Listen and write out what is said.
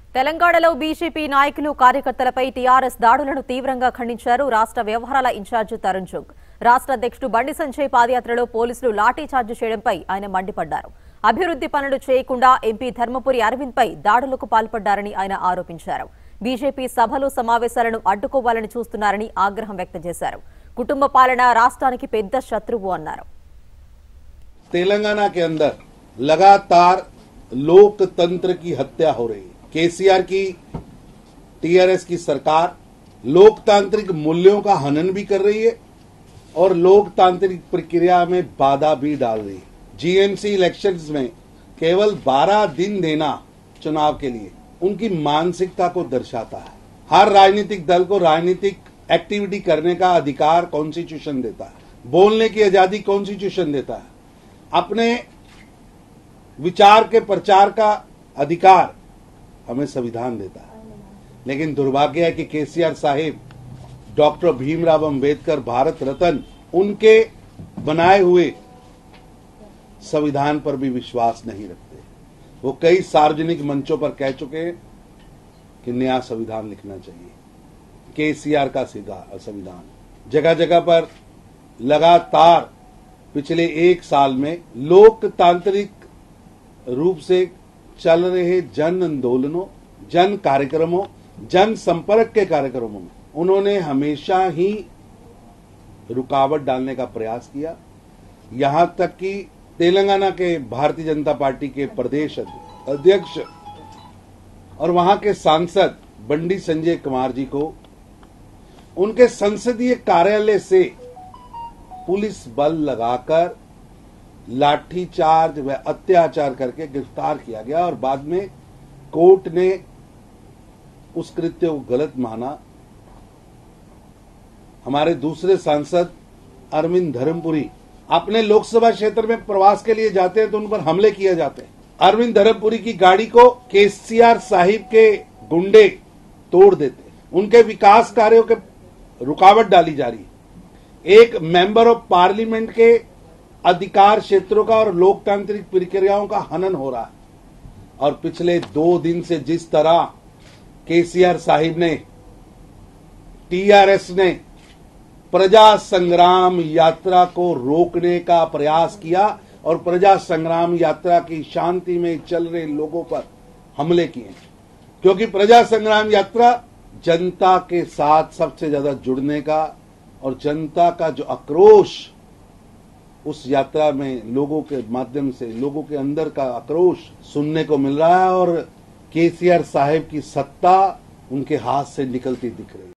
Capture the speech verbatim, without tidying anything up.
తెలంగాణలో బీజేపీ నాయకులు కార్యకర్తలపై టీఆర్ఎస్ దాడులను తీవ్రంగా ఖండించారు రాష్ట్ర వ్యవహారాల ఇన్ఛార్జ్ తరుణ్ చుగ్. రాష్ట్ర అధ్యక్షుడు బండి సంజయ్ పాదయాత్రలో పోలీసులు లాఠీ చార్జ్ చేయడంపై ఆయన మండిపడ్డారు. అభివృద్ధి పనులు చేయకుండా ఎంపీ ధర్మపురి అరవింద్ పై దాడులకు పాల్పడ్డారని ఆయన ఆరోపించారు. బీజేపీ సభలు సమావేశాలను అడ్డుకోవాలని చూస్తున్నారని ఆగ్రహం వ్యక్తం చేశారు. కుటుంబ పాలన రాష్ట్రానికి పెద్ద శత్రువు అన్నారు. तेलंगाना के अंदर लगातार लोकतंत्र की हत्या हो रही है। केसीआर की टीआरएस की सरकार लोकतांत्रिक मूल्यों का हनन भी कर रही है और लोकतांत्रिक प्रक्रिया में बाधा भी डाल रही है। जीएमसी इलेक्शंस में केवल बारह दिन देना चुनाव के लिए उनकी मानसिकता को दर्शाता है। हर राजनीतिक दल को राजनीतिक एक्टिविटी करने का अधिकार कॉन्स्टिट्यूशन देता है, बोलने की आजादी कॉन्स्टिट्यूशन देता है, अपने विचार के प्रचार का अधिकार हमें संविधान देता है। लेकिन दुर्भाग्य है कि केसीआर साहिब डॉक्टर भीमराव अंबेडकर भारत रत्न उनके बनाए हुए संविधान पर भी विश्वास नहीं रखते। वो कई सार्वजनिक मंचों पर कह चुके हैं कि नया संविधान लिखना चाहिए। केसीआर का संविधान जगह जगह पर लगातार पिछले एक साल में लोकतांत्रिक रूप से चल रहे जन आंदोलनों, जन कार्यक्रमों, जन संपर्क के कार्यक्रमों में उन्होंने हमेशा ही रुकावट डालने का प्रयास किया। यहां तक कि तेलंगाना के भारतीय जनता पार्टी के प्रदेश अध्यक्ष और वहां के सांसद बंडी संजय कुमार जी को उनके संसदीय कार्यालय से पुलिस बल लगाकर लाठीचार्ज व अत्याचार करके गिरफ्तार किया गया और बाद में कोर्ट ने उस कृत्य को गलत माना। हमारे दूसरे सांसद अरविंद धर्मपुरी अपने लोकसभा क्षेत्र में प्रवास के लिए जाते हैं तो उन पर हमले किए जाते हैं। अरविंद धर्मपुरी की गाड़ी को केसीआर साहिब के गुंडे तोड़ देते हैं, उनके विकास कार्यों के रुकावट डाली जा रही है। एक मेंबर ऑफ पार्लियामेंट के अधिकार क्षेत्रों का और लोकतांत्रिक प्रक्रियाओं का हनन हो रहा है। और पिछले दो दिन से जिस तरह केसीआर साहिब ने, टीआरएस ने प्रजा संग्राम यात्रा को रोकने का प्रयास किया और प्रजा संग्राम यात्रा की शांति में चल रहे लोगों पर हमले किए, क्योंकि प्रजा संग्राम यात्रा जनता के साथ सबसे ज्यादा जुड़ने का और जनता का जो आक्रोश उस यात्रा में लोगों के माध्यम से लोगों के अंदर का आक्रोश सुनने को मिल रहा है और केसीआर साहिब की सत्ता उनके हाथ से निकलती दिख रही है।